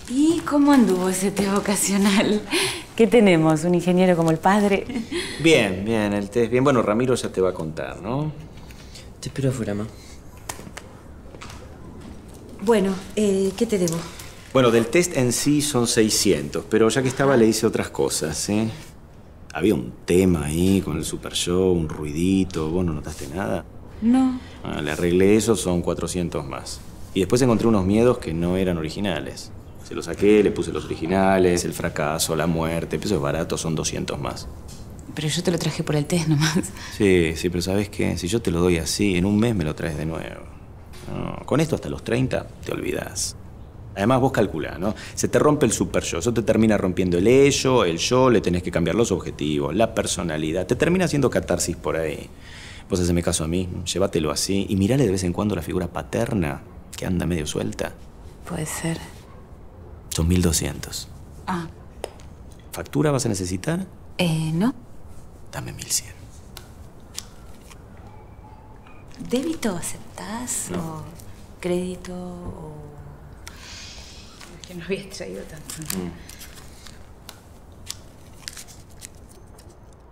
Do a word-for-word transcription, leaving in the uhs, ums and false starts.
¿Y cómo anduvo ese test vocacional? ¿Qué tenemos? ¿Un ingeniero como el padre? Bien, bien, el test bien. Bueno, Ramiro ya te va a contar, ¿no? Te espero afuera, ma. Bueno, eh, ¿qué te debo? Bueno, del test en sí son seiscientos, pero ya que estaba le hice otras cosas, ¿eh? Había un tema ahí con el Super Show, un ruidito. ¿Vos no notaste nada? No. Ah, le arreglé eso, son cuatrocientos más. Y después encontré unos miedos que no eran originales. Se los saqué, le puse los originales, el fracaso, la muerte. Eso es barato, son doscientos más. Pero yo te lo traje por el test nomás. Sí, sí, pero ¿sabes qué? Si yo te lo doy así, en un mes me lo traes de nuevo. No, con esto hasta los treinta te olvidás. Además, vos calculás, ¿no? Se te rompe el super yo, eso te termina rompiendo el ello, el yo, le tenés que cambiar los objetivos, la personalidad. Te termina haciendo catarsis por ahí. Vos haceme caso a mí, llévatelo así y mirale de vez en cuando la figura paterna, que anda medio suelta. Puede ser. Son mil doscientos. Ah. ¿Factura vas a necesitar? Eh, ¿no? Dame mil cien. ¿Débito aceptás? No. ¿O crédito? O... Es que no había traído tanto. Mm.